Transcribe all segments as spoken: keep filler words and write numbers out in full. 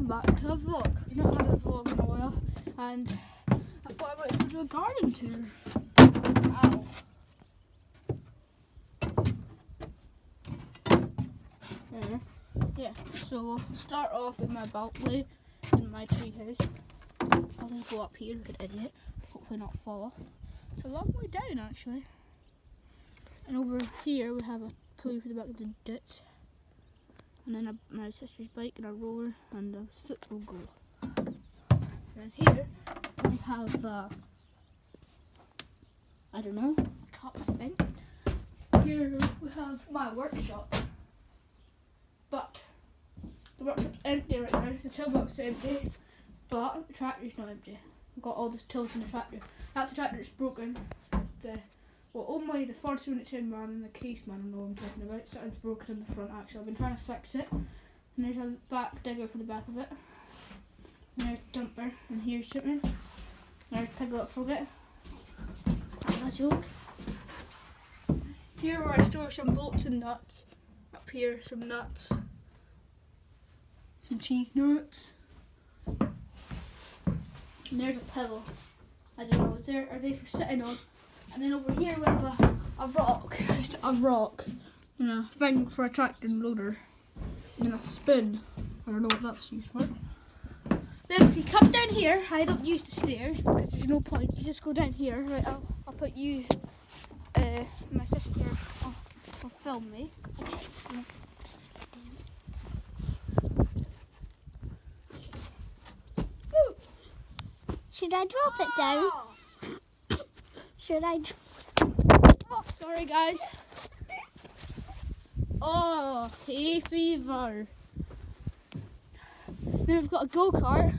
welcome back to a vlog. I've not had a vlog in a while, and I thought I might go do a garden tour. Ow. Yeah, yeah. So we'll start off with my balcony in my tree house. I'll just go up here like an idiot, hopefully not fall. It's a long way down actually. And over here we have a pulley for the back of the ditch. And then a, my sister's bike and a roller and a football goal. And here we have, uh, I don't know, a cup I think. Here we have my workshop. But the workshop's empty right now, the toolbox is empty, but the tractor's not empty. We've got all the tools in the tractor. That's the tractor that's broken. The Well, only the Ford seventy-two man and the case man I know what I'm talking about. Something's broken in the front actually. I've been trying to fix it. And there's a back digger for the back of it. And there's the dumper. And here's shipment. There's Piglet Frogget. And a joke. Here where I store some bolts and nuts. Up here some nuts. Some cheese nuts. And there's a pillow. I don't know, is there, are they for sitting on? And then over here we have a, a rock, just a rock, and a thing for a tractor and loader, and a spoon. I don't know what that's used for. Then if you come down here, I don't use the stairs because there's no point. You just go down here. Right, I'll, I'll put you, uh, my sister, will will film me. Should I drop it down? Should I? Oh, sorry guys. Oh, hay fever. Then we've got a go-kart.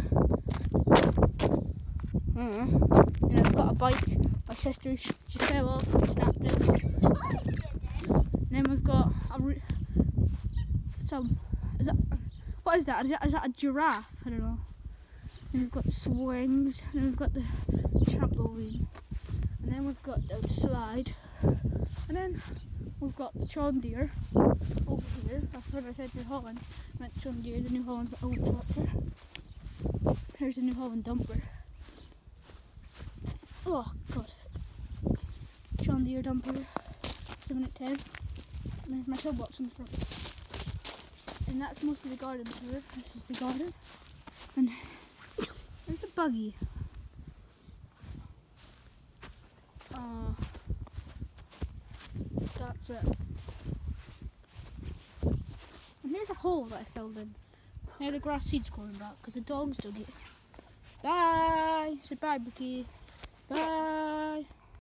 Uh, and I've got a bike. My sister just fell off and snapped it. And then we've got a re some. Is that what is that? Is that is that a giraffe? I don't know. And we've got swings. And we've got the trampoline. And then we've got the slide, and then we've got the John Deere over here. That's what I said New Holland. I meant John Deere, the New Holland old tractor. Here's the New Holland dumper. Oh god. John Deere dumper, seven at ten. And there's my toolbox in the front. And that's most of the garden tour. This is the garden. And there's the buggy. Uh, that's it. And here's a hole that I filled in. Now the grass seed's growing back because the dogs dug it. Bye! Say bye, Bookie. Bye!